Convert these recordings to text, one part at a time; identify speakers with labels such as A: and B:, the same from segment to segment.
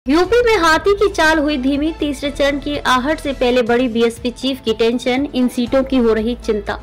A: UP में हाथी की चाल हुई धीमी, तीसरे चरण की आहट से पहले बड़ी बीएसपी चीफ की टेंशन, इन सीटों की हो रही चिंता।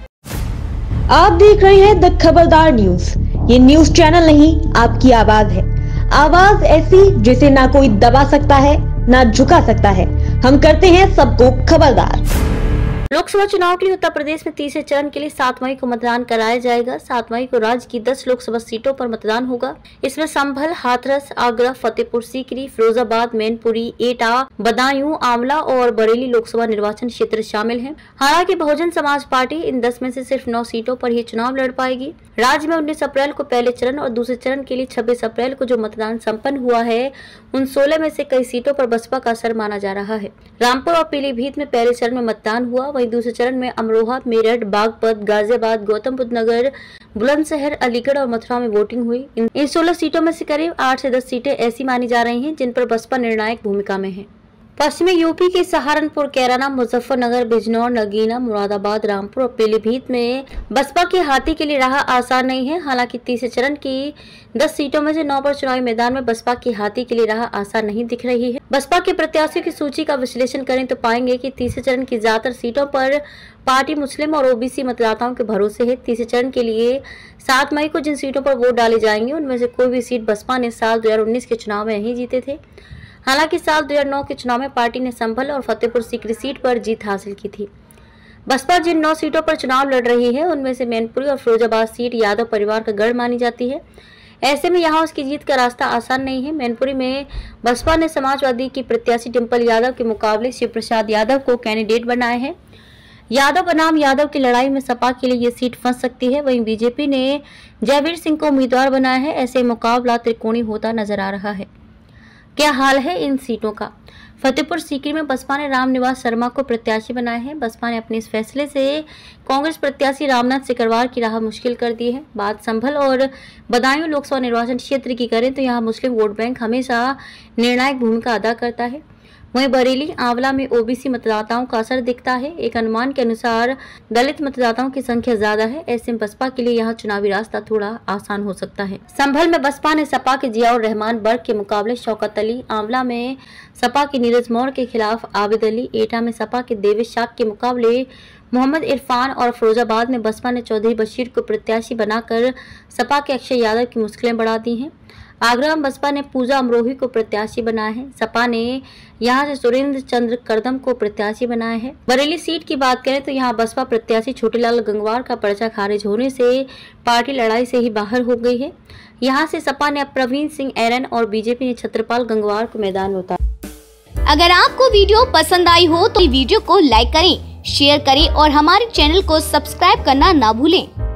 B: आप देख रहे हैं द खबरदार न्यूज। ये न्यूज चैनल नहीं, आपकी आवाज है। आवाज ऐसी जिसे ना कोई दबा सकता है ना झुका सकता है। हम करते हैं सबको खबरदार।
A: लोकसभा चुनाव के लिए उत्तर प्रदेश में तीसरे चरण के लिए 7 मई को मतदान कराया जाएगा। 7 मई को राज्य की 10 लोकसभा सीटों पर मतदान होगा। इसमें संभल, हाथरस, आगरा, फतेहपुर सीकरी, फिरोजाबाद, मैनपुरी, एटा, बदायूं, आंवला और बरेली लोकसभा निर्वाचन क्षेत्र शामिल हैं। हालांकि बहुजन समाज पार्टी इन 10 में से सिर्फ 9 सीटों पर ही चुनाव लड़ पाएगी। राज्य में 19 अप्रैल को पहले चरण और दूसरे चरण के लिए 26 अप्रैल को जो मतदान संपन्न हुआ है, उन 16 में से कई सीटों पर बसपा का असर माना जा रहा है। रामपुर और पीलीभीत में पहले चरण में मतदान हुआ, वहीं दूसरे चरण में अमरोहा, मेरठ, बागपत, गाजियाबाद, गौतम बुद्ध नगर, बुलंदशहर, अलीगढ़ और मथुरा में वोटिंग हुई। इन 16 सीटों में से करीब 8 से 10 सीटें ऐसी मानी जा रही हैं जिन पर बसपा निर्णायक भूमिका में है। पश्चिमी यूपी के सहारनपुर, कैराना, मुजफ्फरनगर, बिजनौर, नगीना, मुरादाबाद, रामपुर और पीलीभीत में बसपा के हाथी के लिए राह आसान नहीं है। हालांकि तीसरे चरण की 10 सीटों में से 9 पर चुनावी मैदान में बसपा की हाथी के लिए राह आसान नहीं दिख रही है। बसपा के प्रत्याशियों की सूची का विश्लेषण करें तो पाएंगे कि तीसरे चरण की ज्यादातर सीटों पर पार्टी मुस्लिम और ओबीसी मतदाताओं के भरोसे है। तीसरे चरण के लिए 7 मई को जिन सीटों पर वोट डाले जाएंगे, उनमें से कोई भी सीट बसपा ने साल 2019 के चुनाव में नहीं जीते थे। हालांकि साल 2009 के चुनाव में पार्टी ने संभल और फतेहपुर सीकरी सीट पर जीत हासिल की थी। बसपा जिन 9 सीटों पर चुनाव लड़ रही है, उनमें से मैनपुरी और फिरोजाबाद सीट यादव परिवार का गढ़ मानी जाती है। ऐसे में यहां उसकी जीत का रास्ता आसान नहीं है। मैनपुरी में बसपा ने समाजवादी की प्रत्याशी डिम्पल यादव के मुकाबले शिव प्रसाद यादव को कैंडिडेट बनाया है। यादव बनाम यादव की लड़ाई में सपा के लिए ये सीट फंस सकती है। वहीं बीजेपी ने जयवीर सिंह को उम्मीदवार बनाया है। ऐसे मुकाबला त्रिकोणीय होता नजर आ रहा है। क्या हाल है इन सीटों का? फतेहपुर सीकरी में बसपा ने रामनिवास शर्मा को प्रत्याशी बनाया है। बसपा ने अपने इस फैसले से कांग्रेस प्रत्याशी रामनाथ सिकरवार की राह मुश्किल कर दी है। बात संभल और बदायूं लोकसभा निर्वाचन क्षेत्र की करें तो यहाँ मुस्लिम वोट बैंक हमेशा निर्णायक भूमिका अदा करता है। वहीं बरेली, आंवला में ओबीसी मतदाताओं का असर दिखता है। एक अनुमान के अनुसार दलित मतदाताओं की संख्या ज्यादा है। ऐसे में बसपा के लिए यहाँ चुनावी रास्ता थोड़ा आसान हो सकता है। संभल में बसपा ने सपा के जियाउर रहमान बर्ग के मुकाबले शौकत अली, आंवला में सपा के नीरज मौर्य के खिलाफ आबिद अली, एटा में सपा के देवेश शाक के मुकाबले मोहम्मद इरफान और फिरोजाबाद में बसपा ने चौधरी बशीर को प्रत्याशी बनाकर सपा के अक्षय यादव की मुश्किलें बढ़ा दी हैं। आगरा में बसपा ने पूजा अमरोही को प्रत्याशी बनाया है। सपा ने यहां से सुरेंद्र चंद्र करदम को प्रत्याशी बनाया है। बरेली सीट की बात करें तो यहां बसपा प्रत्याशी छोटेलाल गंगवार का पर्चा खारिज होने से पार्टी लड़ाई से ही बाहर हो गई है। यहां से सपा ने अब प्रवीण सिंह एरन और बीजेपी ने छत्रपाल गंगवार को मैदान में उतारा।
C: अगर आपको वीडियो पसंद आई हो तो वीडियो को लाइक करें, शेयर करें और हमारे चैनल को सब्सक्राइब करना ना भूलें।